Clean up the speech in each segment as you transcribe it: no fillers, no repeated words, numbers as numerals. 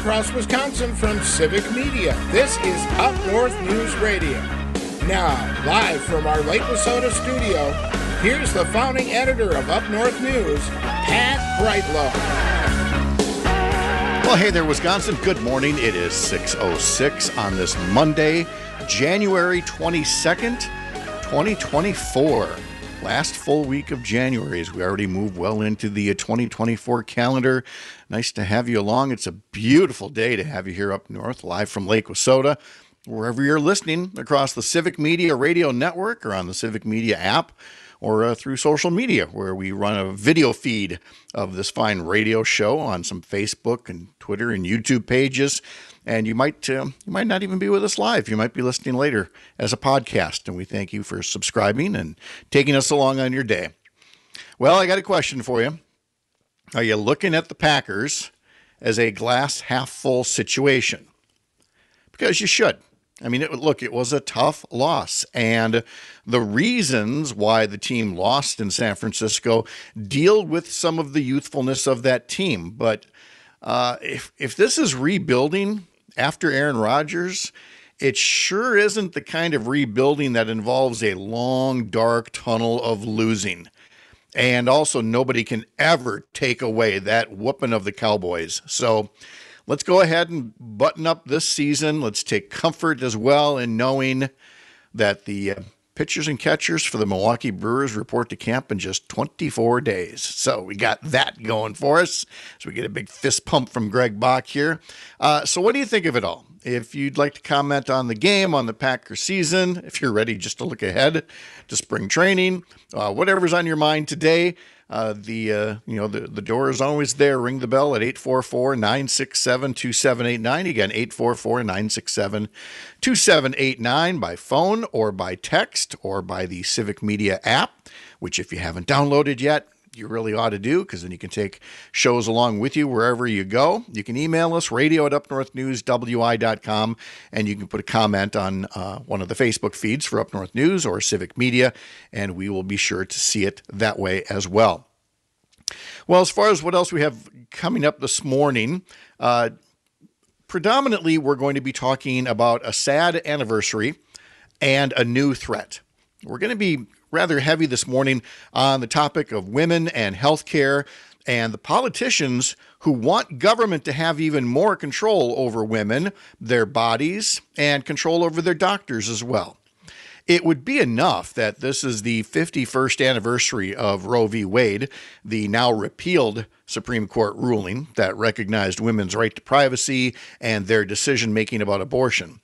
across Wisconsin from Civic Media. This is Up North News Radio. Now, live from our Lake Wissota studio, here's the founding editor of Up North News, Pat Brightlow. Well, hey there, Wisconsin. Good morning. It is 6:06 on this Monday, January 22nd, 2024. Last full week of January as we already move well into the 2024 calendar. Nice to have you along. It's a beautiful day to have you here up north, live from Lake Wissota. Wherever you're listening across the Civic Media Radio Network or on the Civic Media app or through social media, where we run a video feed of this fine radio show on some Facebook and Twitter and YouTube pages. And you might not even be with us live. You might be listening later as a podcast. And we thank you for subscribing and taking us along on your day. Well, I got a question for you. Are you looking at the Packers as a glass half full situation? Because you should. I mean, it was a tough loss. And the reasons why the team lost in San Francisco deal with some of the youthfulness of that team. But if this is rebuilding after Aaron Rodgers, it sure isn't the kind of rebuilding that involves a long, dark tunnel of losing. And also, nobody can ever take away that whooping of the Cowboys. So let's go ahead and button up this season. Let's take comfort as well in knowing that the pitchers and catchers for the Milwaukee Brewers report to camp in just 24 days. So we got that going for us. So we get a big fist pump from Greg Bach here. So what do you think of it all? If you'd like to comment on the game, on the Packer season, if you're ready just to look ahead to spring training, whatever's on your mind today, the door is always there. Ring the bell at 844-967-2789. Again, 844-967-2789 by phone or by text or by the Civic Media app, which if you haven't downloaded yet, you really ought to do, because then you can take shows along with you wherever you go. You can email us, radio@upnorthnewswi.com, and you can put a comment on one of the Facebook feeds for Up North News or Civic Media, and we will be sure to see it that way as well. Well, as far as what else we have coming up this morning, predominantly we're going to be talking about a sad anniversary and a new threat. We're going to be rather heavy this morning on the topic of women and healthcare and the politicians who want government to have even more control over women, their bodies, and control over their doctors as well. It would be enough that this is the 51st anniversary of Roe v. Wade, the now-repealed Supreme Court ruling that recognized women's right to privacy and their decision-making about abortion.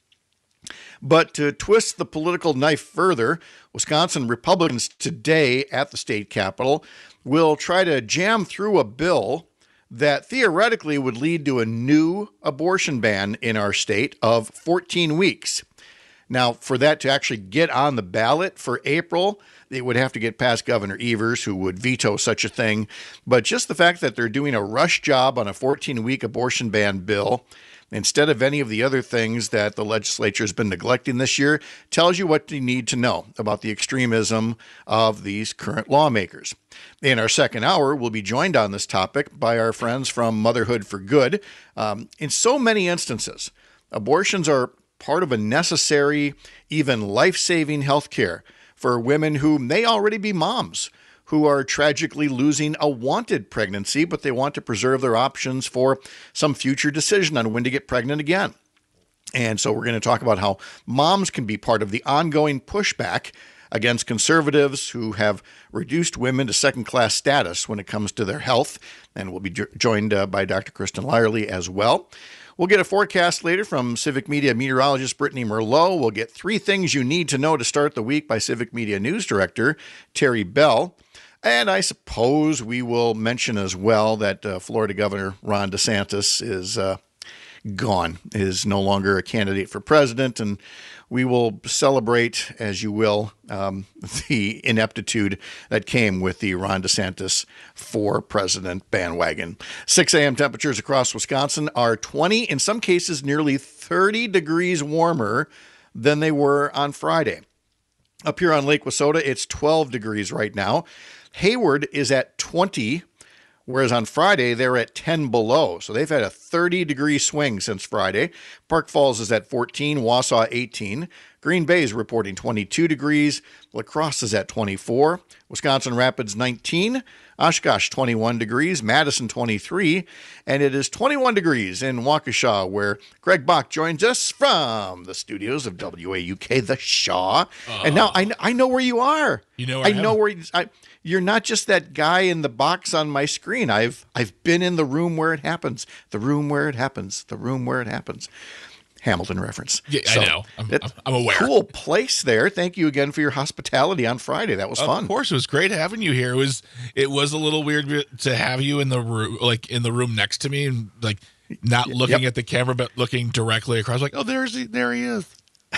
But to twist the political knife further, Wisconsin Republicans today at the state capitol will try to jam through a bill that theoretically would lead to a new abortion ban in our state of 14 weeks. Now, for that to actually get on the ballot for April, it would have to get past Governor Evers, who would veto such a thing. But just the fact that they're doing a rush job on a 14-week abortion ban bill instead of any of the other things that the legislature has been neglecting this year tells you what you need to know about the extremism of these current lawmakers. In our second hour, we'll be joined on this topic by our friends from Motherhood for Good. In so many instances, abortions are part of a necessary, even life-saving health care for women who may already be moms, who are tragically losing a wanted pregnancy, but they want to preserve their options for some future decision on when to get pregnant again. And so we're going to talk about how moms can be part of the ongoing pushback against conservatives who have reduced women to second-class status when it comes to their health. And we'll be joined by Dr. Kristin Lyerly as well. We'll get a forecast later from Civic Media meteorologist Brittany Merlot. We'll get 3 things you need to know to start the week by Civic Media News Director Terry Bell. And I suppose we will mention as well that Florida Governor Ron DeSantis is gone, is no longer a candidate for president, and we will celebrate, as you will, the ineptitude that came with the Ron DeSantis for president bandwagon. 6 a.m. temperatures across Wisconsin are 20, in some cases nearly 30 degrees warmer than they were on Friday. Up here on Lake Wissota, it's 12 degrees right now. Hayward is at 20, whereas on Friday they're at 10 below. So they've had a 30-degree swing since Friday. Park Falls is at 14, Wausau 18. Green Bay is reporting 22 degrees. La Crosse is at 24. Wisconsin Rapids 19. Oshkosh 21 degrees. Madison 23. And it is 21 degrees in Waukesha, where Greg Bach joins us from the studios of WAUK, The Shaw. And now I know where you are. You know where I know where you're not just that guy in the box on my screen. I've been in the room where it happens. The room where it happens. The room where it happens. Hamilton reference. Yeah, so, I know. I'm aware. Cool place there. Thank you again for your hospitality on Friday. That was fun. Of course, it was great having you here. It was a little weird to have you in the room, like in the room next to me, and like not looking at the camera, but looking directly across. Like, oh, there he is.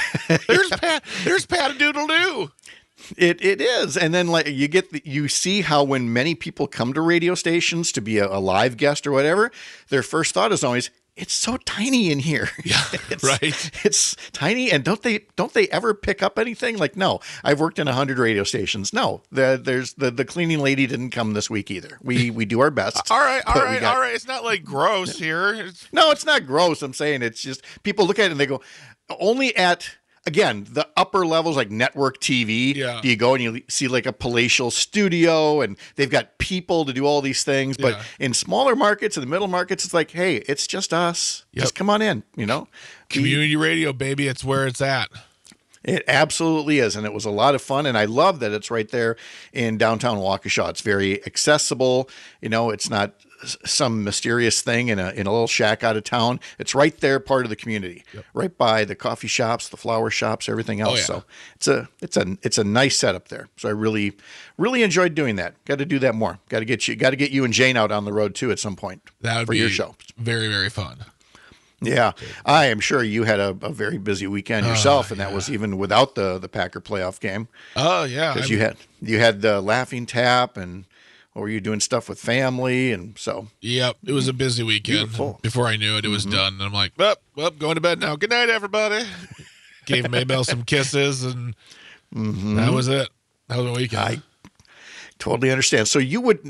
There's Pat Doodle Doo. It is, and then like you see how when many people come to radio stations to be a live guest or whatever, their first thought is always, it's so tiny in here. Yeah, right. It's tiny, and don't they ever pick up anything? Like, no, I've worked in 100 radio stations. No, the cleaning lady didn't come this week either. We do our best. All right. It's not like gross here. No, it's not gross. I'm saying it's just people look at it and they go, only at. Again, the upper levels like network TV, do you go and you see like a palatial studio and they've got people to do all these things. But in smaller markets, in the middle markets, it's like, hey, it's just us. Just come on in, Community radio, baby. It's where it's at. It absolutely is. And it was a lot of fun. And I love that it's right there in downtown Waukesha. It's very accessible. It's not some mysterious thing in a little shack out of town. It's right there, part of the community, right by the coffee shops, the flower shops, everything else. So it's a nice setup there. So I really, really enjoyed doing that. Got to do that more. Got to get you and Jane out on the road too at some point. That would for be your show. Very, very fun. Yeah, I am sure you had a very busy weekend yourself, and that was even without the Packer playoff game. Oh yeah, because you had the Laughing Tap, and or were you doing stuff with family, and so. Yep, it was a busy weekend. Beautiful. Before I knew it, it was done, and I'm like, well, going to bed now. Good night, everybody. Gave Maybelle some kisses, and that was it. That was my weekend. I totally understand. So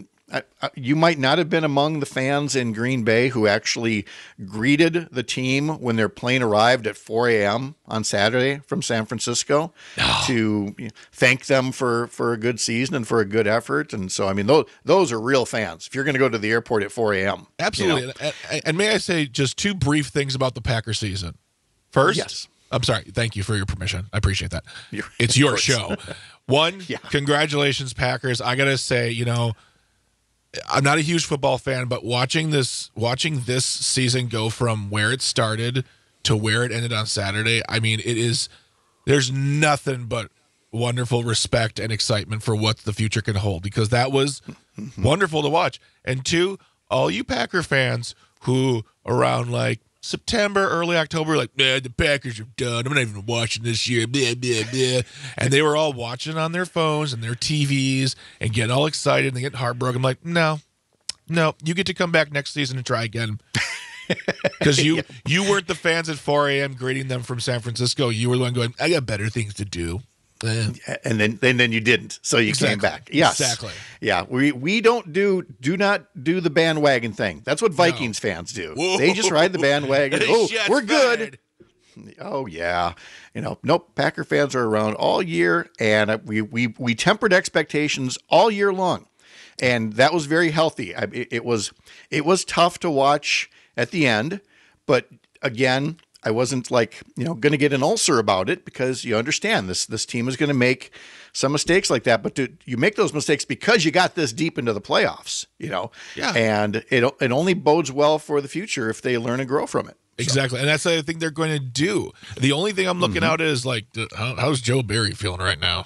you might not have been among the fans in Green Bay who actually greeted the team when their plane arrived at 4 a.m. on Saturday from San Francisco to thank them for a good season and for a good effort. And so, I mean, those are real fans. If you're going to go to the airport at 4 a.m. Absolutely. And may I say just two brief things about the Packer season? First, yes. I'm sorry. Thank you for your permission. I appreciate that. It's your show. One, congratulations, Packers. I got to say, I'm not a huge football fan, but watching this season go from where it started to where it ended on Saturday, I mean, there's nothing but wonderful respect and excitement for what the future can hold, because that was wonderful to watch. And two, all you Packer fans who around like September, early October, like, man, the Packers are done. I'm not even watching this year. Blah, blah, blah. And they were all watching on their phones and their TVs and getting all excited and they get heartbroken. I'm like, no, you get to come back next season and try again. Because you weren't the fans at 4 a.m. greeting them from San Francisco. You were the one going, I got better things to do. And then you didn't, so you came back. Yes, exactly. Yeah, we do not do the bandwagon thing. That's what Vikings fans do. Whoa. They just ride the bandwagon. Oh, we're good. Fired. Oh yeah, nope. Packer fans are around all year, and we tempered expectations all year long, and that was very healthy. It was tough to watch at the end, but again, I wasn't like, going to get an ulcer about it, because you understand this team is going to make some mistakes like that. But you make those mistakes because you got this deep into the playoffs, Yeah. And it only bodes well for the future if they learn and grow from it. Exactly. And that's what I think they're going to do. The only thing I'm looking out is like, how's Joe Barry feeling right now?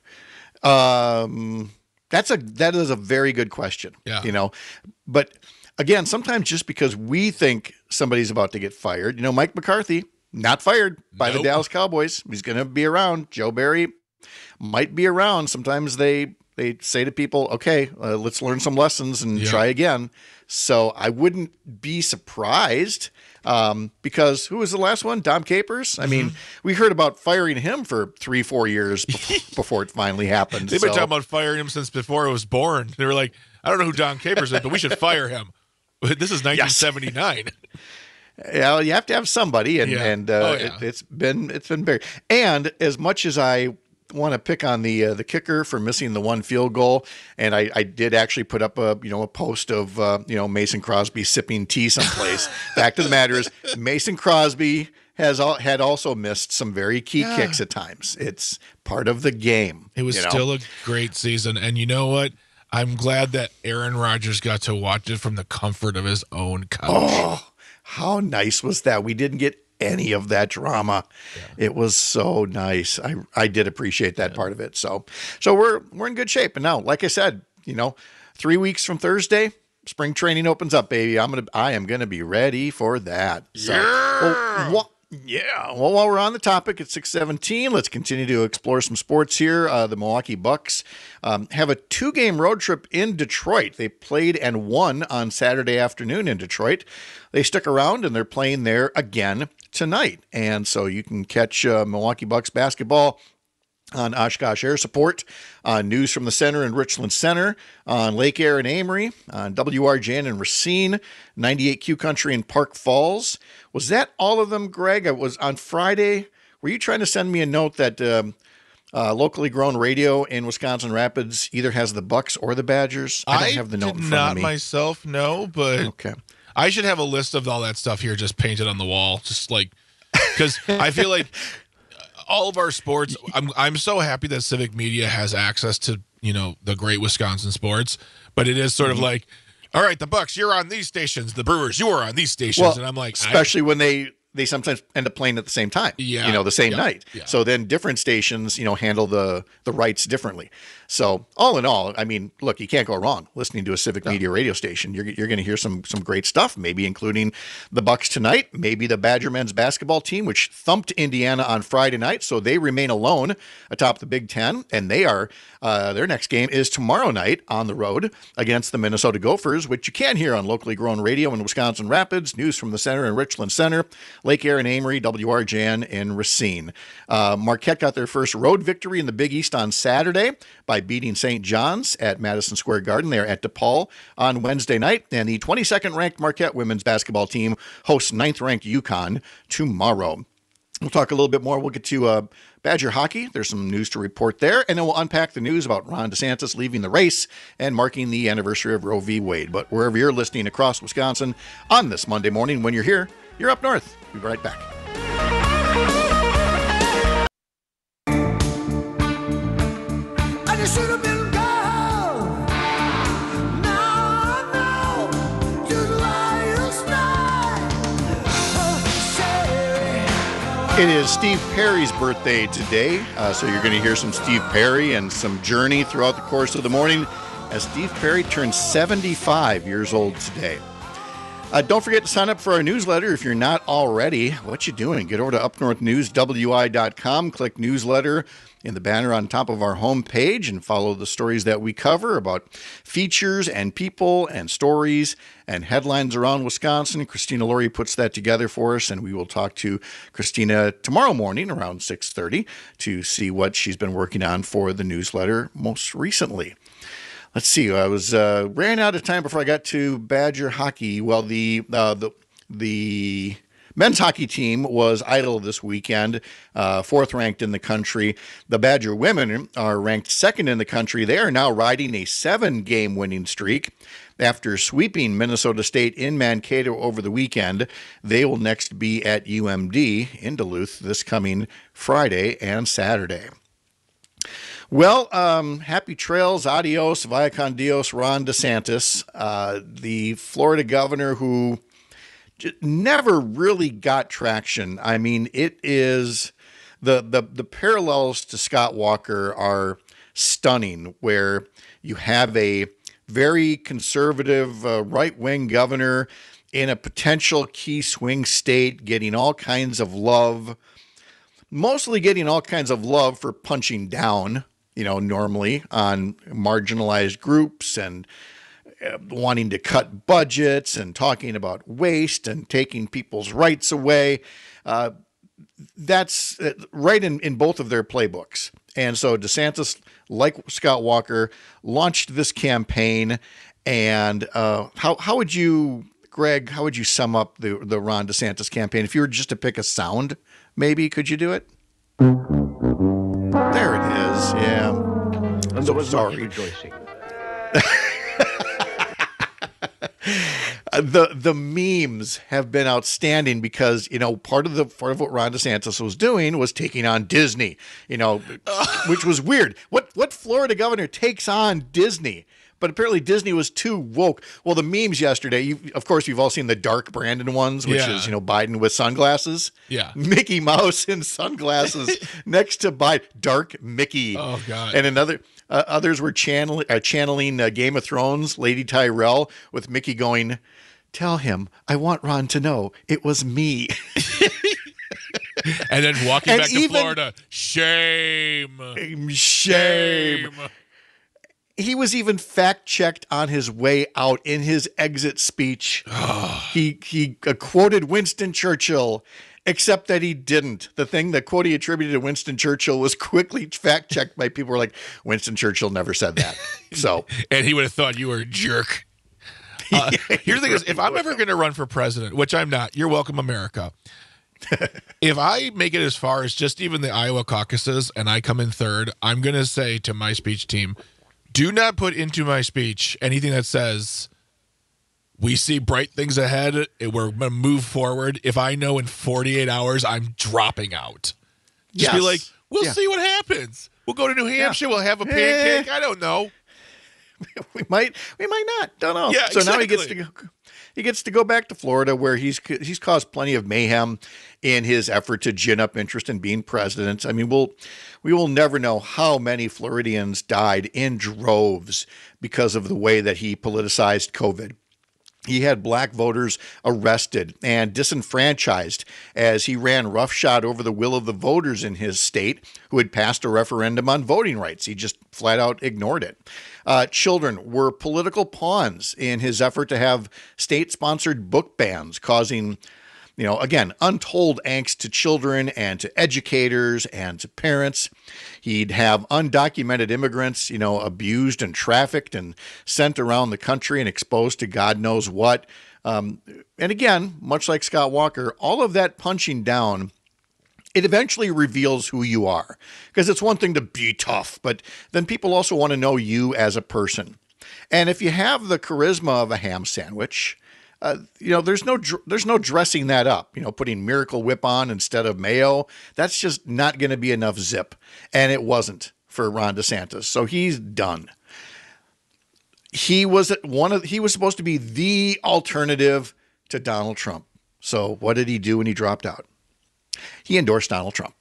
That is a very good question. Yeah. But again, sometimes just because we think somebody's about to get fired, Mike McCarthy, not fired by the Dallas Cowboys. He's going to be around. Joe Barry might be around. Sometimes they say to people, okay, let's learn some lessons and try again. So I wouldn't be surprised because who was the last one? Dom Capers? I mean, we heard about firing him for 3-4 years before it finally happened. They've been talking about firing him since before he was born. They were like, I don't know who Dom Capers is, but we should fire him. This is 1979. Yeah, you have to have somebody, Yeah. it's been very. And as much as I want to pick on the kicker for missing the one field goal, and I did actually put up a post of Mason Crosby sipping tea someplace. Fact of the matter is, Mason Crosby had also missed some very key kicks at times. It's part of the game. It was still a great season, and you know what? I'm glad that Aaron Rodgers got to watch it from the comfort of his own couch. Oh, how nice was that? We didn't get any of that drama. Yeah. It was so nice. I did appreciate that part of it. So we're in good shape. And now, like I said, 3 weeks from Thursday, spring training opens up, baby. I am gonna be ready for that. So, well, while we're on the topic at 6:17, let's continue to explore some sports here. The Milwaukee Bucks have a 2-game road trip in Detroit. They played and won on Saturday afternoon in Detroit. They stuck around, and they're playing there again tonight. And so you can catch Milwaukee Bucks basketball on Oshkosh Air Support, on News from the Center in Richland Center, on Lake Air in Amory, on WRJN in Racine, 98Q Country in Park Falls. Was that all of them, Greg? I was on Friday. Were you trying to send me a note that locally grown radio in Wisconsin Rapids either has the Bucks or the Badgers? I don't have the note in front of me. Not myself, no, but okay. I should have a list of all that stuff here just painted on the wall, just like, because I feel like all of our sports, I'm so happy that Civic Media has access to, the great Wisconsin sports, but it is sort of like, all right, the Bucks, you're on these stations, the Brewers, you are on these stations. Well, and I'm like, especially when they sometimes end up playing at the same time, the same night. Yeah. So then different stations, handle the rights differently. So all in all, I mean, look, you can't go wrong listening to a Civic Media radio station. You're going to hear some great stuff, maybe including the Bucks tonight, maybe the Badger men's basketball team, which thumped Indiana on Friday night. So they remain alone atop the Big Ten, and they are their next game is tomorrow night on the road against the Minnesota Gophers, which you can hear on locally grown radio in Wisconsin Rapids, News from the Center in Richland Center, Lake Air in Amory, WRJN in Racine. Marquette got their first road victory in the Big East on Saturday by beating St. John's at Madison Square Garden. They are at DePaul on Wednesday night. And the 22nd ranked Marquette women's basketball team hosts 9th ranked UConn tomorrow. We'll talk a little bit more. We'll get to Badger hockey. There's some news to report there. And then we'll unpack the news about Ron DeSantis leaving the race and marking the anniversary of Roe v. Wade. But wherever you're listening across Wisconsin on this Monday morning, when you're here, you're up north. We'll be right back. I just should have been gone. Now I know you'd last night. It is Steve Perry's birthday today, so you're going to hear some Steve Perry and some Journey throughout the course of the morning as Steve Perry turns 75 years old today. Don't forget to sign up for our newsletter if you're not already. What you doing? Get over to upnorthnewswi.com, click newsletter in the banner on top of our homepage, and follow the stories that we cover about features and people and stories and headlines around Wisconsin. Christina Lyerly puts that together for us, and we will talk to Christina tomorrow morning around 6:30 to see what she's been working on for the newsletter most recently. Let's see. I was ran out of time before I got to Badger hockey. Well, the men's hockey team was idle this weekend, 4th ranked in the country. The Badger women are ranked 2nd in the country. They are now riding a 7-game winning streak. After sweeping Minnesota State in Mankato over the weekend, they will next be at UMD in Duluth this coming Friday and Saturday. Well, happy trails, adios, via con Dios, Ron DeSantis, the Florida governor who never really got traction. I mean, it is the parallels to Scott Walker are stunning, where you have a very conservative right-wing governor in a potential key swing state getting all kinds of love, mostly getting all kinds of love for punching down, normally on marginalized groups and wanting to cut budgets and talking about waste and taking people's rights away. That's right in both of their playbooks. And so DeSantis, like Scott Walker, launched this campaign, And how would you, Greg, how would you sum up the Ron DeSantis campaign? If you were just to pick a sound, maybe, could you do it? There it is. Yeah. And there was much rejoicing. The memes have been outstanding because, part of what Ron DeSantis was doing was taking on Disney, which was weird. What Florida governor takes on Disney? But apparently Disney was too woke. Well, the memes yesterday, of course, you've all seen the dark Brandon ones, which is, Biden with sunglasses. Yeah. Mickey Mouse in sunglasses next to Biden. Dark Mickey. Oh, God. And others were channeling Game of Thrones, Lady Tyrell, with Mickey going, "Tell him I want Ron to know it was me." And then walking back to Florida. Shame. He was even fact-checked on his way out in his exit speech. He quoted Winston Churchill, except that he didn't. The quote he attributed to Winston Churchill was quickly fact-checked by people who were like, Winston Churchill never said that. So, and he would have thought you were a jerk. Here's the thing is, if I'm ever going to run for president, which I'm not, you're welcome, America. If I make it as far as just even the Iowa caucuses and I come in third, I'm going to say to my speech team, do not put into my speech anything that says we see bright things ahead, we're going to move forward. If I know in 48 hours I'm dropping out, just be like, we'll see what happens. We'll go to New Hampshire. We'll have a pancake. I don't know. We might not. Don't know. Yeah, so exactly. Now he gets to go back to Florida, where he's caused plenty of mayhem in his effort to gin up interest in being president. I mean, we will never know how many Floridians died in droves because of the way that he politicized COVID. He had black voters arrested and disenfranchised as he ran roughshod over the will of the voters in his state who had passed a referendum on voting rights. He just flat out ignored it. Children were political pawns in his effort to have state-sponsored book bans, causing, again, untold angst to children and to educators and to parents. He'd have undocumented immigrants, abused and trafficked and sent around the country and exposed to God knows what. And again, much like Scott Walker, all of that punching down, it eventually reveals who you are, because it's one thing to be tough, but then people also want to know you as a person. And if you have the charisma of a ham sandwich, there's no dressing that up, putting Miracle Whip on instead of mayo. That's just not going to be enough zip. And it wasn't for Ron DeSantis. So he's done. He was supposed to be the alternative to Donald Trump. So what did he do when he dropped out? He endorsed Donald Trump.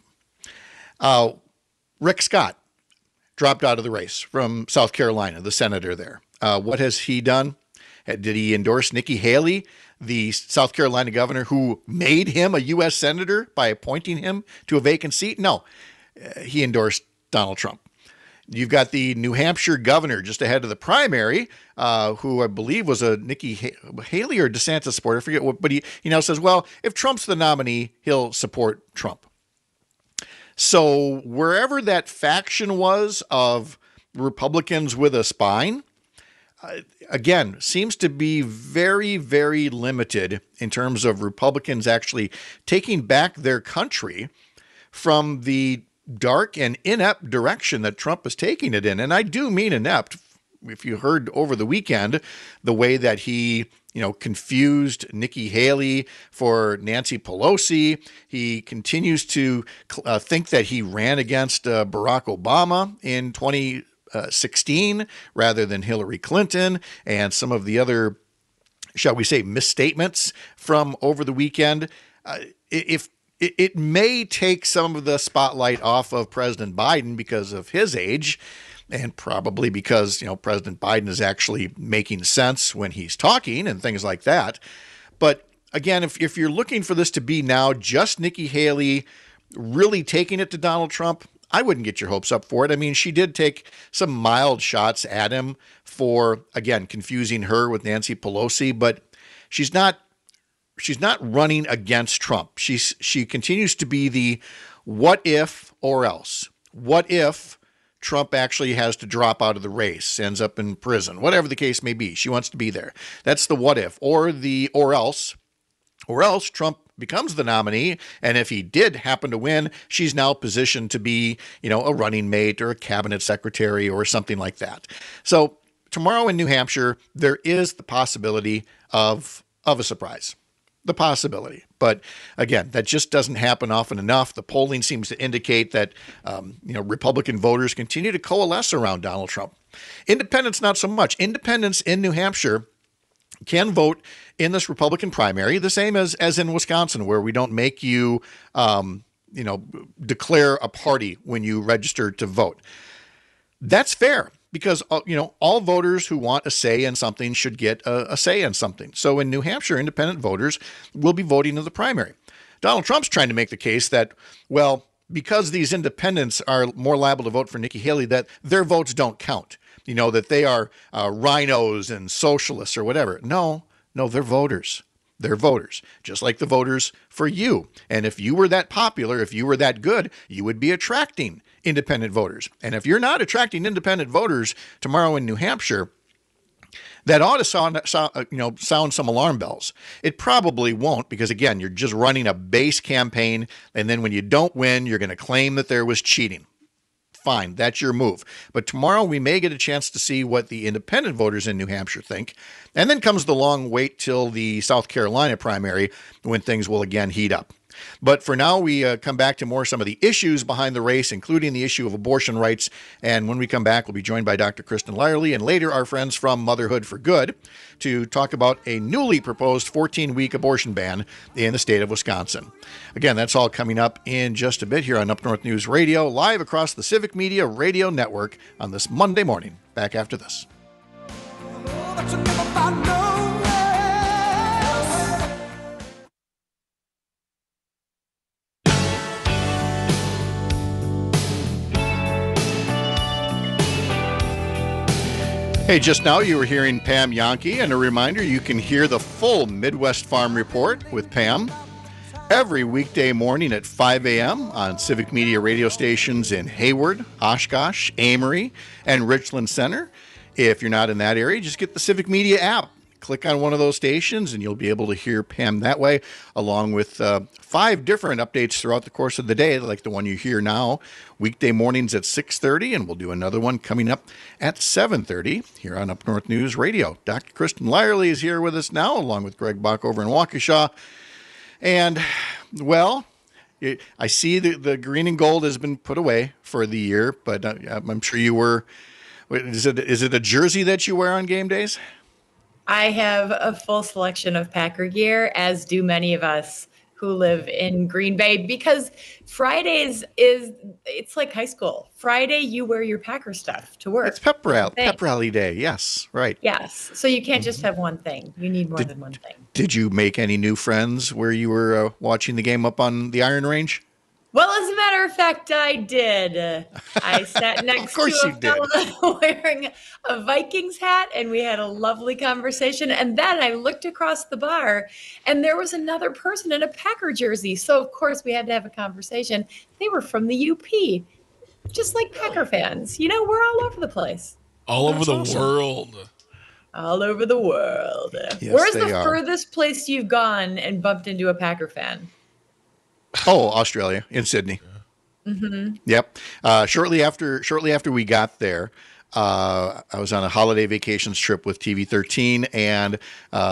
Rick Scott dropped out of the race from South Carolina, the senator there. What has he done? Did he endorse Nikki Haley, the South Carolina governor who made him a U.S. senator by appointing him to a vacant seat? No, he endorsed Donald Trump. You've got the New Hampshire governor just ahead of the primary, who I believe was a Nikki Haley or DeSantis supporter. I forget what, but he now says, well, if Trump's the nominee, he'll support Trump. So wherever that faction was of Republicans with a spine, again, seems to be very, very limited in terms of Republicans actually taking back their country from the dark and inept direction that Trump is taking it in. And I do mean inept. If you heard over the weekend, the way that he, confused Nikki Haley for Nancy Pelosi, he continues to think that he ran against Barack Obama in 2016 rather than Hillary Clinton, and some of the other, shall we say, misstatements from over the weekend. It may take some of the spotlight off of President Biden because of his age, and probably because, President Biden is actually making sense when he's talking and things like that. But again, if you're looking for this to be now just Nikki Haley really taking it to Donald Trump, I wouldn't get your hopes up for it. I mean, she did take some mild shots at him for, again, confusing her with Nancy Pelosi, but she's not running against Trump. She continues to be the what if or else. What if Trump actually has to drop out of the race, ends up in prison, whatever the case may be. She wants to be there. That's the what if, or else Trump becomes the nominee. And if he did happen to win, she's now positioned to be, a running mate or a cabinet secretary or something like that. So tomorrow in New Hampshire, there is the possibility of a surprise. The possibility. But again, that just doesn't happen often enough. The polling seems to indicate that, Republican voters continue to coalesce around Donald Trump. Independents, not so much. Independents in New Hampshire can vote in this Republican primary, the same as in Wisconsin, where we don't make you, declare a party when you register to vote. That's fair. Because, all voters who want a say in something should get a say in something. So in New Hampshire, independent voters will be voting in the primary. Donald Trump's trying to make the case that, well, because these independents are more liable to vote for Nikki Haley, that their votes don't count. That they are rhinos and socialists or whatever. No, they're voters. They're voters, just like the voters for you. And if you were that popular, if you were that good, you would be attracting independent voters. And if you're not attracting independent voters tomorrow in New Hampshire, that ought to sound some alarm bells. It probably won't, because again, you're just running a base campaign, and then when you don't win, you're going to claim that there was cheating. Fine, that's your move. But tomorrow we may get a chance to see what the independent voters in New Hampshire think. And then comes the long wait till the South Carolina primary, when things will again heat up. But for now, we come back to some of the issues behind the race, including the issue of abortion rights. And when we come back, we'll be joined by Dr. Kristin Lyerly and later our friends from Motherhood for Good to talk about a newly proposed 14-week abortion ban in the state of Wisconsin. Again, that's all coming up in just a bit here on Up North News Radio, live across the Civic Media Radio Network on this Monday morning. Back after this. Hey, just now you were hearing Pam Yankee, and a reminder, you can hear the full Midwest Farm Report with Pam every weekday morning at 5 a.m. on Civic Media radio stations in Hayward, Oshkosh, Amory, and Richland Center. If you're not in that area, just get the Civic Media app. Click on one of those stations and you'll be able to hear Pam that way, along with 5 different updates throughout the course of the day, like the one you hear now, weekday mornings at 6:30, and we'll do another one coming up at 7:30 here on Up North News Radio. Dr. Kristin Lyerly is here with us now, along with Greg Bach over in Waukesha. And, well, I see the green and gold has been put away for the year, but I'm sure you were. Is it a jersey that you wear on game days? I have a full selection of Packer gear, as do many of us who live in Green Bay, because Fridays it's like high school. Friday, you wear your Packer stuff to work. It's pep rally day. Yes, right. Yes. So you can't just have one thing. You need more than one thing. Did you make any new friends where you were watching the game up on the Iron Range? Well, as a matter of fact, I did. I sat next to a fellow wearing a Vikings hat, and we had a lovely conversation. And then I looked across the bar, and there was another person in a Packer jersey. So, of course, we had to have a conversation. They were from the UP, just like Packer fans. We're all over the place. All over the world. All over the world. Yes, Where's the furthest place you've gone and bumped into a Packer fan? Oh, Australia, in Sydney. Mm-hmm. Yep. Shortly after we got there, I was on a holiday vacations trip with TV13, and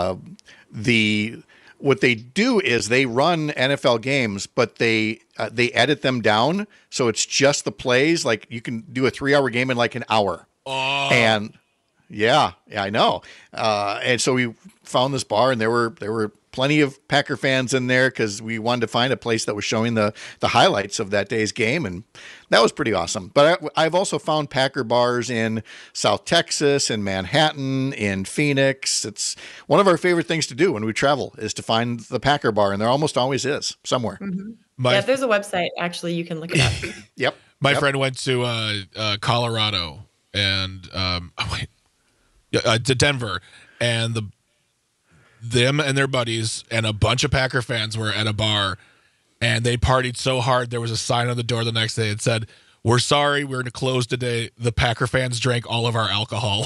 what they do is they run NFL games, but they edit them down, so it's just the plays. Like, you can do a 3-hour game in like an hour. Oh. And yeah, I know. And so we found this bar, and there were plenty of Packer fans in there because we wanted to find a place that was showing the highlights of that day's game, and that was pretty awesome. But I've also found Packer bars in South Texas, in Manhattan, in Phoenix. It's one of our favorite things to do when we travel is to find the Packer bar, and there almost always is somewhere. Mm-hmm. There's a website. Actually, you can look it up. Yep. My friend went to Colorado and to Denver, and them and their buddies and a bunch of Packer fans were at a bar, and they partied so hard there was a sign on the door the next day that said, We're sorry. We're to close today. The Packer fans drank all of our alcohol.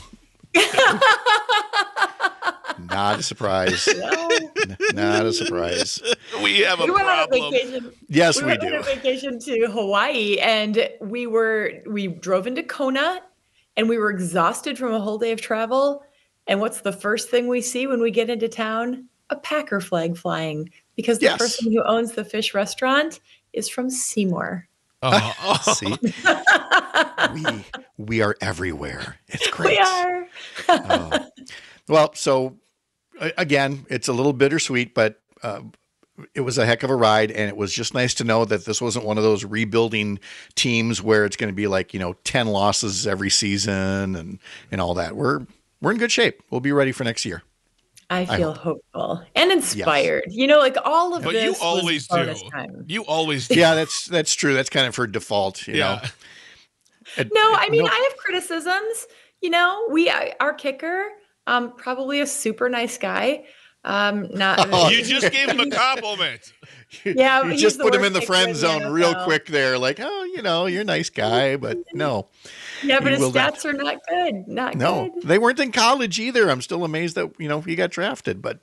Not a surprise. Not a surprise. We have a We went on a problem. vacation. Yes, we we went do. on a vacation to Hawaii, and we drove into Kona, and we were exhausted from a whole day of travel. And what's the first thing we see when we get into town? A Packer flag flying, because the Yes. person who owns the fish restaurant is from Seymour. See, we are everywhere. It's great. We are. Well, so again, it's a little bittersweet, but it was a heck of a ride, and it was just nice to know that this wasn't one of those rebuilding teams where it's going to be like 10 losses every season and all that. We're in good shape. We'll be ready for next year. I feel hopeful and inspired. Like all of But this. you always was do. bonus time. You always do. Yeah, that's true. That's kind of her default. You know. No, I mean, I have criticisms. Our kicker, probably a super nice guy. You just gave him a compliment. Yeah, you he's just the put him worst in the kicker friend in the zone real NFL. quick there. Like, you're a nice guy, but no. Yeah, but he his will not. stats are not good. Not No, good. they weren't in college either. I'm still amazed that he got drafted, but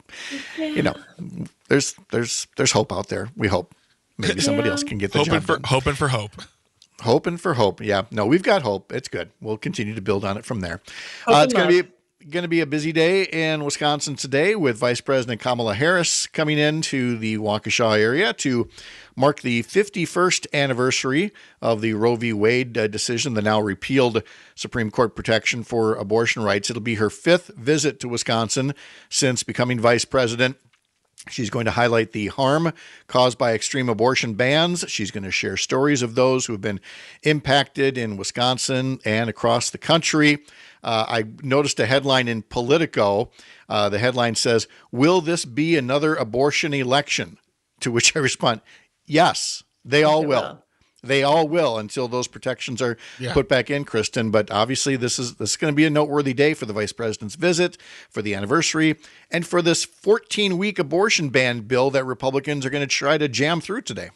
there's hope out there. We hope maybe somebody else can get the job done. Hoping for hope. Hoping for hope. Yeah, no, we've got hope. It's good. We'll continue to build on it from there. Hope It's and going to be a busy day in Wisconsin today with Vice President Kamala Harris coming into the Waukesha area to mark the 51st anniversary of the Roe v. Wade decision, the now repealed Supreme Court protection for abortion rights. It'll be her 5th visit to Wisconsin since becoming vice president. She's going to highlight the harm caused by extreme abortion bans. She's going to share stories of those who have been impacted in Wisconsin and across the country. I noticed a headline in Politico. The headline says, "Will this be another abortion election?" To which I respond, yes, they all will. They all will until those protections are put back in, Kristin. But obviously, this is going to be a noteworthy day for the vice president's visit, for the anniversary, and for this 14-week abortion ban bill that Republicans are going to try to jam through today.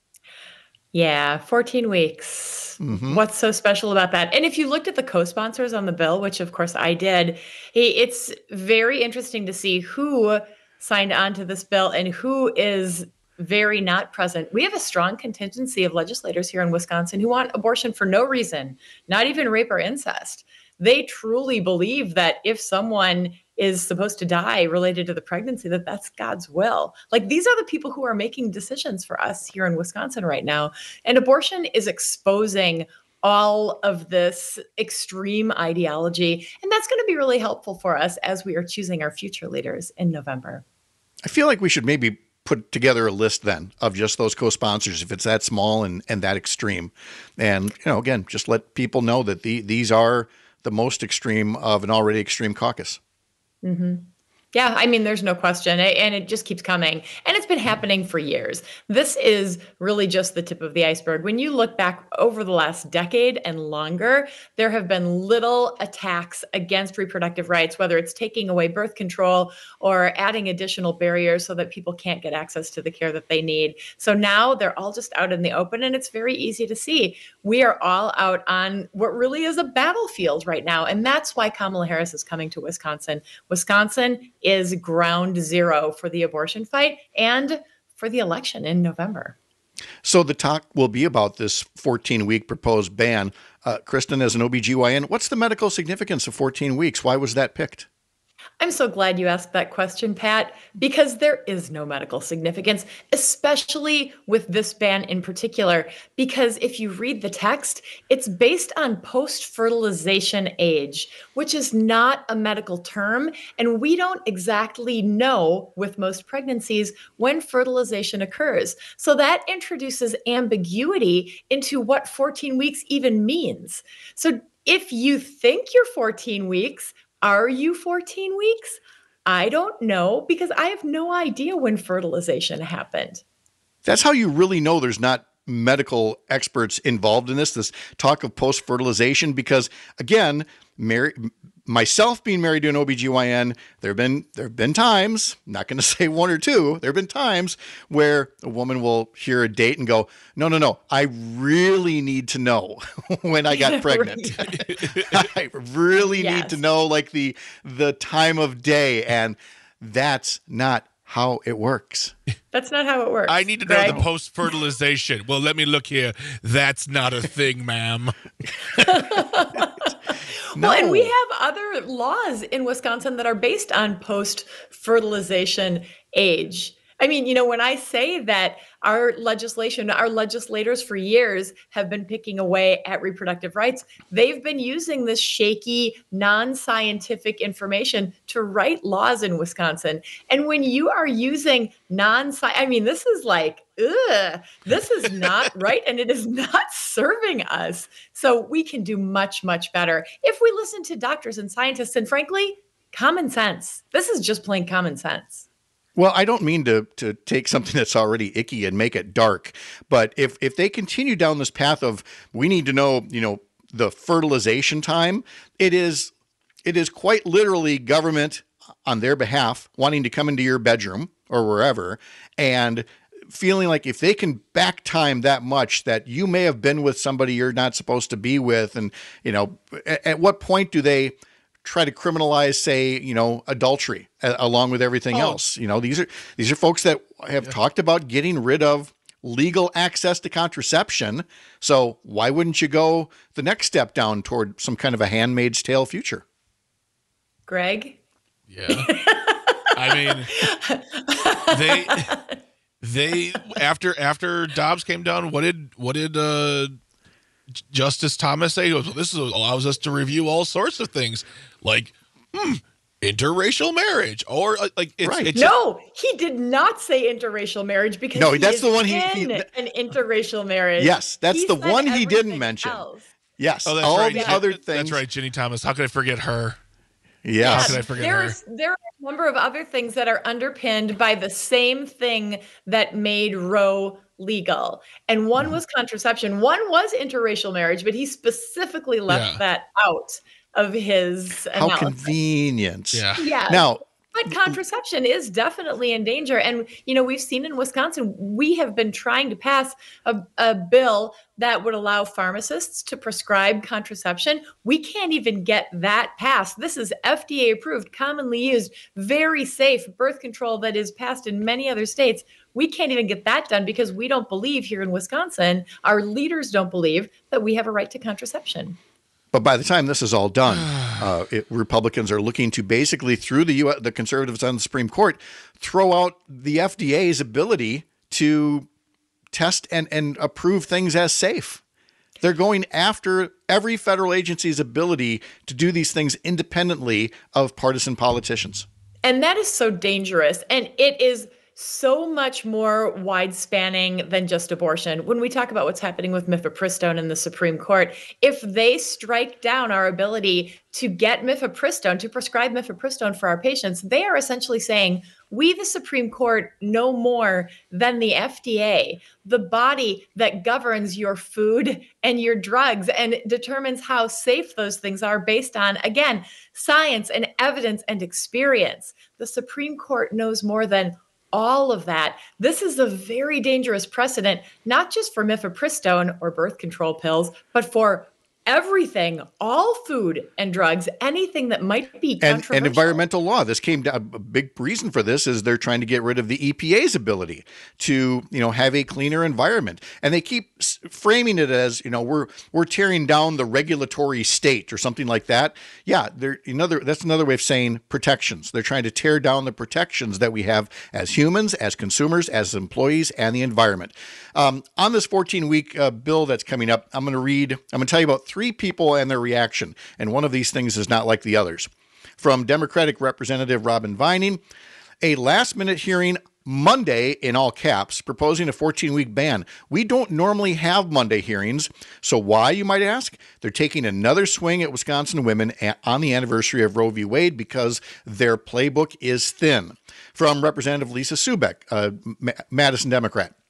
Yeah, 14 weeks. Mm-hmm. What's so special about that? And if you looked at the co-sponsors on the bill, which of course I did, it's very interesting to see who signed on to this bill and who is very not present. We have a strong contingency of legislators here in Wisconsin who want abortion for no reason, not even rape or incest. They truly believe that if someone is supposed to die related to the pregnancy, that's God's will. Like, these are the people who are making decisions for us here in Wisconsin right now. And abortion is exposing all of this extreme ideology. And that's going to be really helpful for us as we are choosing our future leaders in November. I feel like we should maybe put together a list then of just those co-sponsors, if it's that small and that extreme. And, again, just let people know that these are the most extreme of an already extreme caucus. Mm-hmm. Yeah, I mean, there's no question. And it just keeps coming. And it's been happening for years. This is really just the tip of the iceberg. When you look back over the last decade and longer, there have been little attacks against reproductive rights, whether it's taking away birth control or adding additional barriers so that people can't get access to the care that they need. So now they're all just out in the open, and it's very easy to see. We are all out on what really is a battlefield right now. And that's why Kamala Harris is coming to Wisconsin. Wisconsin is ground zero for the abortion fight and for the election in November. So the talk will be about this 14-week proposed ban. Kristin, as an OBGYN, what's the medical significance of 14 weeks? Why was that picked? I'm so glad you asked that question, Pat, because there is no medical significance, especially with this ban in particular, because if you read the text, it's based on post-fertilization age, which is not a medical term, and we don't exactly know with most pregnancies when fertilization occurs. So that introduces ambiguity into what 14 weeks even means. So if you think you're 14 weeks, are you 14 weeks? I don't know, because I have no idea when fertilization happened. That's how you really know there's not medical experts involved in this talk of post-fertilization, because again, myself being married to an OBGYN, there have been times, I'm not going to say one or two, there have been times where a woman will hear a date and go, no, I really need to know when I got pregnant. I really need to know like the time of day. And that's not how it works. That's not how it works. I need to know the post-fertilization. Well, let me look here. That's not a thing, ma'am. Well, and we have other laws in Wisconsin that are based on post-fertilization age. I mean, when I say that our legislators for years have been picking away at reproductive rights, they've been using this shaky, non-scientific information to write laws in Wisconsin. And when you are using this is like, this is not right, and it is not serving us. So we can do much, much better if we listen to doctors and scientists and, frankly, common sense. This is just plain common sense. Well, I don't mean to take something that's already icky and make it dark, but if they continue down this path of we need to know, the fertilization time, it is quite literally government on their behalf wanting to come into your bedroom or wherever and feeling like if they can back time that much that you may have been with somebody you're not supposed to be with, and at what point do they try to criminalize, say, adultery along with everything else? These are folks that have talked about getting rid of legal access to contraception. So why wouldn't you go the next step down toward some kind of a Handmaid's Tale future? Greg? Yeah. I mean, they after Dobbs came down, what did Justice Thomas say? He goes, well, this allows us to review all sorts of things like interracial marriage or No, he did not say interracial marriage because that's the one an interracial marriage. Yes, that's the one he didn't mention. Else. Yes, that's all right. the other things. That's right, Ginny Thomas. How could I forget her? Yes. How could I forget her? There are a number of other things that are underpinned by the same thing that made Roe legal. And one was contraception. One was interracial marriage, but he specifically left that out of his analysis. How convenient. Yeah. Now, but contraception is definitely in danger. And, we've seen in Wisconsin, we have been trying to pass a bill that would allow pharmacists to prescribe contraception. We can't even get that passed. This is FDA approved, commonly used, very safe birth control that is passed in many other states. We can't even get that done because we don't believe here in Wisconsin, our leaders don't believe that we have a right to contraception. But by the time this is all done, Republicans are looking to basically, through the conservatives on the Supreme Court, throw out the FDA's ability to test and approve things as safe. They're going after every federal agency's ability to do these things independently of partisan politicians. And that is so dangerous. And it is so much more wide-spanning than just abortion. When we talk about what's happening with mifepristone in the Supreme Court, if they strike down our ability to get mifepristone, to prescribe mifepristone for our patients, they are essentially saying, we, the Supreme Court, know more than the FDA, the body that governs your food and your drugs and determines how safe those things are based on, again, science and evidence and experience. The Supreme Court knows more than all of that. This is a very dangerous precedent, not just for mifepristone or birth control pills, but for everything, all food and drugs, anything that might be controversial. And environmental law. This came down, a big reason for this is they're trying to get rid of the EPA's ability to, have a cleaner environment. And they keep framing it as, we're tearing down the regulatory state or something like that. Yeah, that's another way of saying protections. They're trying to tear down the protections that we have as humans, as consumers, as employees, and the environment. On this 14-week bill that's coming up, I'm going to tell you about 3 people and their reaction. And one of these things is not like the others. From Democratic Representative Robin Vining, a last-minute hearing Monday, in all caps, proposing a 14-week ban. We don't normally have Monday hearings. So why, you might ask? They're taking another swing at Wisconsin women on the anniversary of Roe v. Wade because their playbook is thin. From Representative Lisa Subeck, Madison Democrat.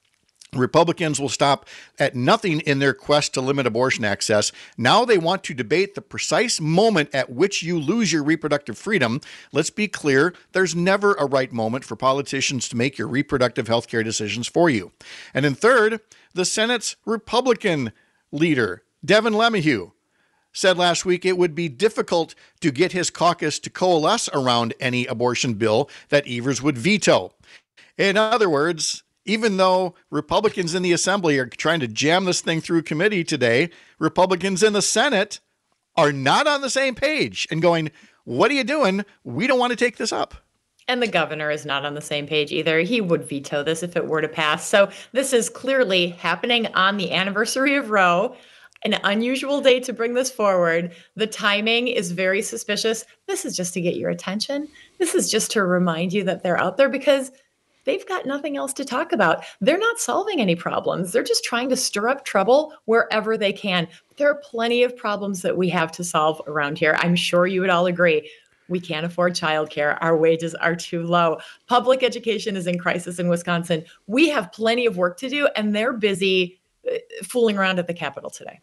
Republicans will stop at nothing in their quest to limit abortion access. Now they want to debate the precise moment at which you lose your reproductive freedom. Let's be clear, there's never a right moment for politicians to make your reproductive health care decisions for you. And in third, the Senate's Republican leader, Devin LeMahieu, said last week it would be difficult to get his caucus to coalesce around any abortion bill that Evers would veto. In other words, even though Republicans in the Assembly are trying to jam this thing through committee today, Republicans in the Senate are not on the same page and going, what are you doing? We don't want to take this up. And the governor is not on the same page either. He would veto this if it were to pass. So this is clearly happening on the anniversary of Roe, an unusual day to bring this forward. The timing is very suspicious. This is just to get your attention. This is just to remind you that they're out there because they've got nothing else to talk about. They're not solving any problems. They're just trying to stir up trouble wherever they can. There are plenty of problems that we have to solve around here. I'm sure you would all agree. We can't afford childcare. Our wages are too low. Public education is in crisis in Wisconsin. We have plenty of work to do, and they're busy fooling around at the Capitol today.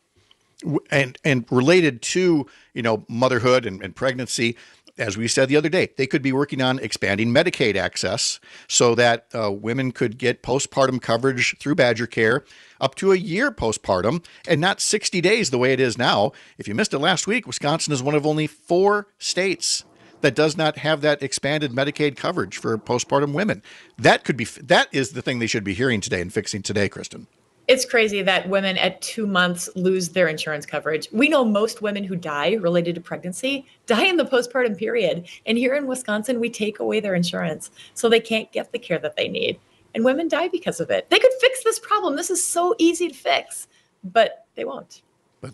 And related to, motherhood and pregnancy, as we said the other day, they could be working on expanding Medicaid access so that women could get postpartum coverage through Badger Care up to a year postpartum and not 60 days the way it is now. If you missed it last week, Wisconsin is one of only 4 states that does not have that expanded Medicaid coverage for postpartum women. That is the thing they should be hearing today and fixing today, Kristin. It's crazy that women at 2 months lose their insurance coverage. We know most women who die related to pregnancy die in the postpartum period. And here in Wisconsin, we take away their insurance so they can't get the care that they need. And women die because of it. They could fix this problem. This is so easy to fix, but they won't.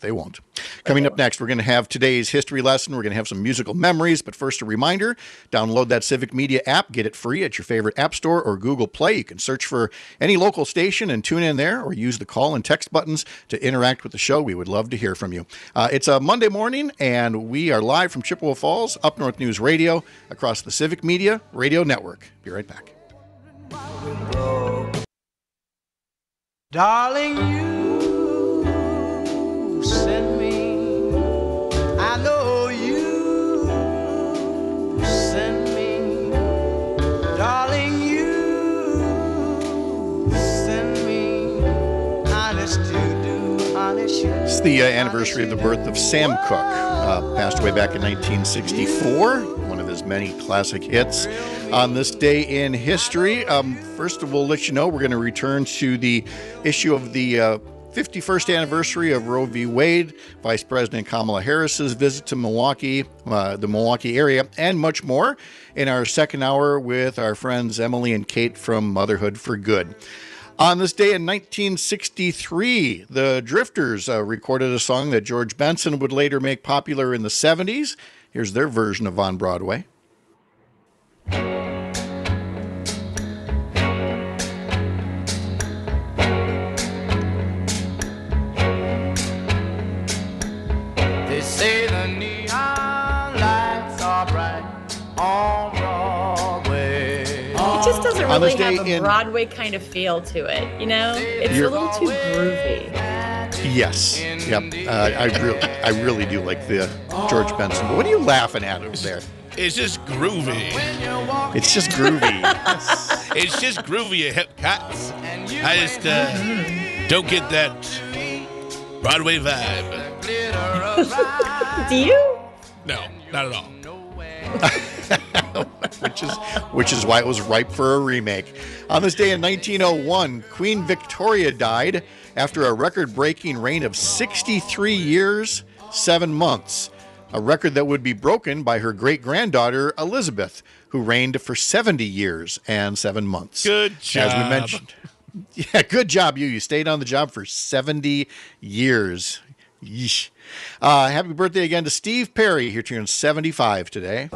Coming up next, we're going to have today's history lesson. We're going to have some musical memories. But first, a reminder, download that Civic Media app. Get it free at your favorite app store or Google Play. You can search for any local station and tune in there, or use the call and text buttons to interact with the show. We would love to hear from you. It's a Monday morning, and we are live from Chippewa Falls, Up North News Radio, across the Civic Media Radio Network. Be right back. Darling, you send me, I know you send me, darling, you send me, honest you do, honest you. It's the anniversary of the birth of Sam Cooke, passed away back in 1964, one of his many classic hits. On this day in history, first of all, we'll let you know we're going to return to the issue of the 51st anniversary of Roe v. Wade, Vice President Kamala Harris's visit to Milwaukee, the Milwaukee area, and much more in our second hour with our friends Emily and Kate from Motherhood for Good. On this day in 1963, the Drifters recorded a song that George Benson would later make popular in the 70s. Here's their version of On Broadway. They say the neon lights are bright on Broadway. It just doesn't On this really have day a in- Broadway kind of feel to it, It's a little too groovy. Yes. Yep. I really do like the George Benson. But what are you laughing at over there? It's just groovy. It's just groovy. It's just groovy, you hip cats. I just don't get that Broadway vibe. Do you? No, not at all. which is why it was ripe for a remake. On this day in 1901, Queen Victoria died after a record-breaking reign of 63 years, 7 months. A record that would be broken by her great-granddaughter, Elizabeth, who reigned for 70 years and 7 months. Good job. As we mentioned. Yeah, good job, you. You stayed on the job for 70 years. Yeesh. Happy birthday again to Steve Perry. He turns 75 today.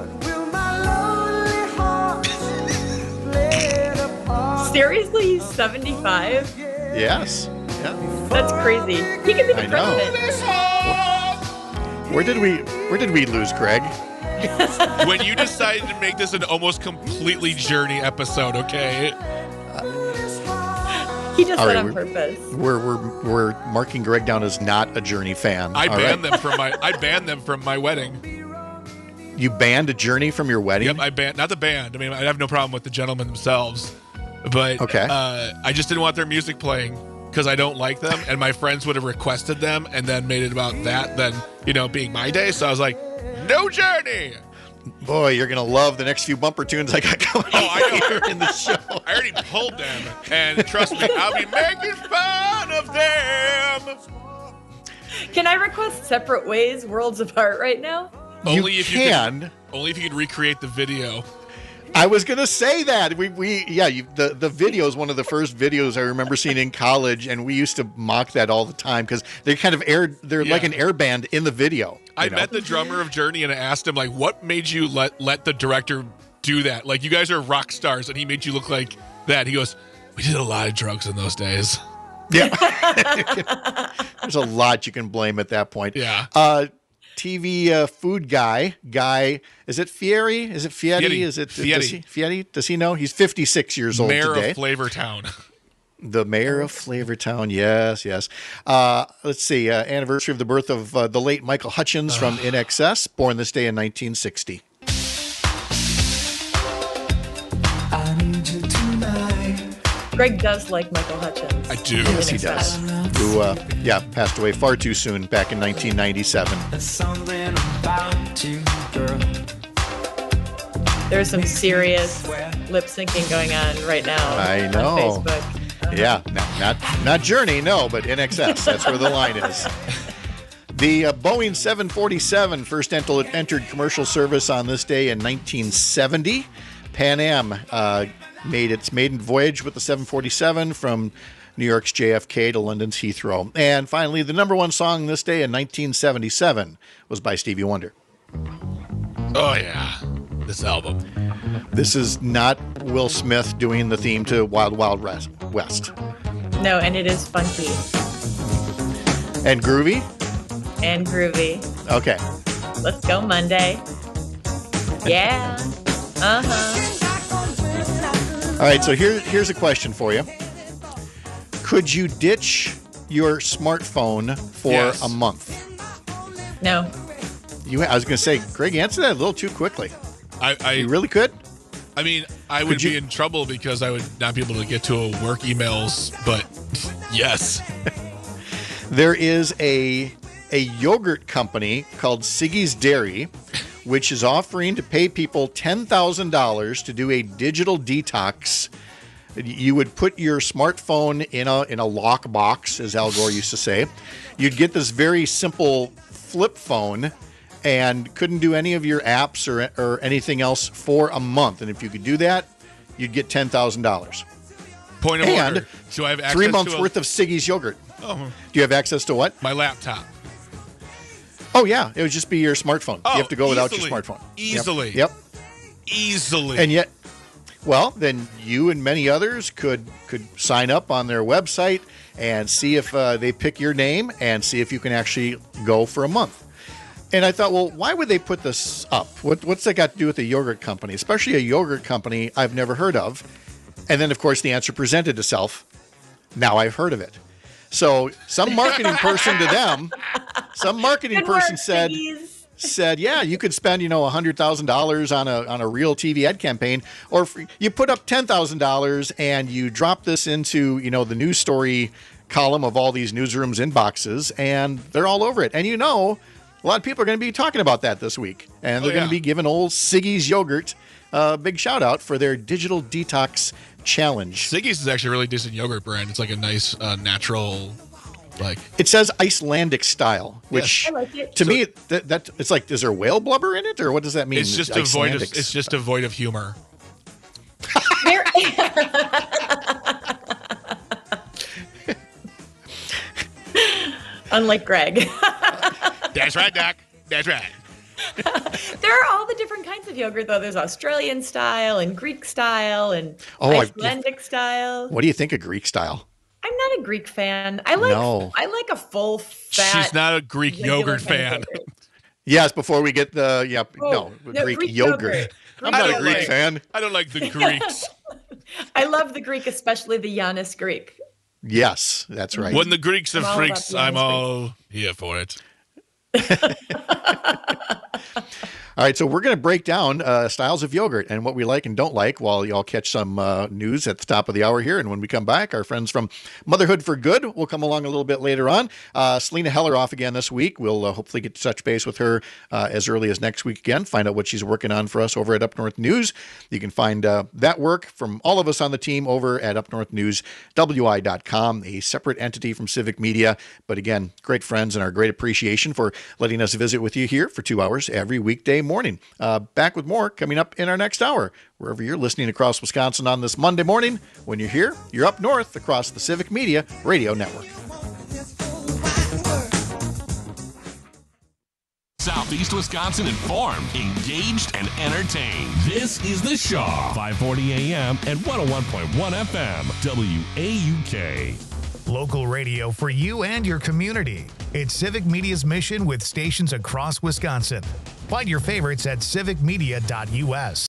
Seriously, he's 75? Yes. Yeah. That's crazy. He could be the I know. president. Where did we lose Craig? When you decided to make this an almost completely journey episode, okay? He does All that right, on purpose. We're marking Greg down as not a Journey fan. I All banned right. them from my wedding. You banned a Journey from your wedding? Yep, I banned, not the band. I mean, I have no problem with the gentlemen themselves, but Okay. I just didn't want their music playing because I don't like them, and my friends would have requested them and then made it about that than, being my day. So I was like, no Journey. Boy, you're going to love the next few bumper tunes I got coming I know. in the show. I already pulled them, and trust me, I'll be making fun of them. Can I request Separate Ways, Worlds Apart right now? Only if can. Only if you could recreate the video. I was going to say that. The video is one of the first videos I remember seeing in college, and we used to mock that all the time because they kind of they're like an air band in the video. I met the drummer of Journey and I asked him, like, what made you let the director do that? Like, you guys are rock stars, and he made you look like that. He goes, we did a lot of drugs in those days. Yeah. There's a lot you can blame at that point. Yeah. TV food guy, is it Fieri? Is it Fieri? Fieri. Is it Fieri. Fieri? Does he know? He's 56 years old Mayor today. of Flavortown. The mayor of Flavortown, yes. Let's see, anniversary of the birth of the late Michael Hutchins from In Excess, born this day in 1960. I need you tonight. Greg does like Michael Hutchins. I do. Yes, he does. Who, passed away far too soon back in 1997. There's something about you, girl. There's some serious lip syncing going on right now. I know. On Facebook. Yeah, not Journey, no, but In Excess. That's where the line is. The Boeing 747 first entered commercial service on this day in 1970. Pan Am made its maiden voyage with the 747 from New York's JFK to London's Heathrow. And finally, the number one song this day in 1977 was by Stevie Wonder. Oh, yeah. This album. This is not Will Smith doing the theme to Wild Wild West. No, and it is funky And groovy? and groovy. Okay. Let's go Monday. Yeah. Uh-huh. All right, so here's a question for you. Could you ditch your smartphone for Yes. a month? No. I was going to say, Greg, answer that a little too quickly. You really could? I mean, I would be in trouble because I would not be able to get to work emails, but yes. There is a yogurt company called Siggy's Dairy, which is offering to pay people $10,000 to do a digital detox. You would put your smartphone in a lock box, as Al Gore used to say. You'd get this very simple flip phone and couldn't do any of your apps or anything else for a month. And if you could do that, you'd get $10,000. Point of order. Do I have access 3 months to worth of Siggy's yogurt. Oh, Do you have access to what? my laptop? Oh, yeah. It would just be your smartphone. Oh, You have to go without your easily. smartphone. Easily. Yep. Easily. And yet, well, then you and many others could sign up on their website and see if they pick your name and see if you can actually go for a month. And I thought, well, why would they put this up? What's that got to do with a yogurt company, especially a yogurt company I've never heard of? And then, of course, the answer presented itself. Now I've heard of it. So some marketing person to them, said, yeah, you could spend, $100,000 on a real TV ad campaign, or you put up $10,000 and you drop this into, the news story column of all these newsrooms inboxes, and they're all over it. And a lot of people are going to be talking about that this week, and they're going to be giving old Siggy's Yogurt a big shout out for their digital detox challenge. Siggy's is actually a really decent yogurt brand. It's like a nice, natural, It says Icelandic style, which I like it. to me that it's like, is there whale blubber in it, or what does that mean? It's just devoid of humor. There- Unlike Greg. That's right, Doc. That's right. There are all the different kinds of yogurt, though. There's Australian style and Greek style and Icelandic style. What do you think of Greek style? I'm not a Greek fan. I like a full fat. She's not a Greek yogurt fan. Yes, before we get the Greek yogurt. I'm not a Greek fan. I don't like the Greeks. I love the Greek, especially the Giannis Greek. Yes, that's right. When the Greeks have I'm all freaks, about I'm Beyond all here for it. All right, so we're going to break down styles of yogurt and what we like and don't like while y'all catch some news at the top of the hour here. And when we come back, our friends from Motherhood for Good will come along a little bit later on. Selena Heller off again this week. We'll hopefully get to touch base with her as early as next week again, find out what she's working on for us over at Up North News. You can find that work from all of us on the team over at upnorthnewswi.com, a separate entity from Civic Media. But again, great friends and our great appreciation for letting us visit with you here for 2 hours every weekday morning. Back with more coming up in our next hour. Wherever you're listening across Wisconsin on this Monday morning, when you're here, you're up north across the Civic Media Radio Network. Southeast Wisconsin informed, engaged, and entertained. This is The Shaw. 540 AM and 101.1 FM. WAUK. Local radio for you and your community. It's Civic Media's mission with stations across Wisconsin. Find your favorites at civicmedia.us.